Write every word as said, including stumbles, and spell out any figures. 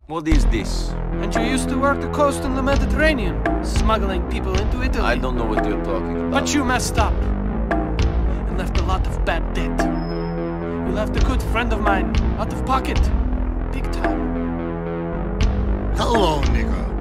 What is this? And you used to work the coast in the Mediterranean, smuggling people into Italy. I don't know what you're talking about. But you messed up. And left a lot of bad debt. You left a good friend of mine out of pocket. Big time. Hello, Niko.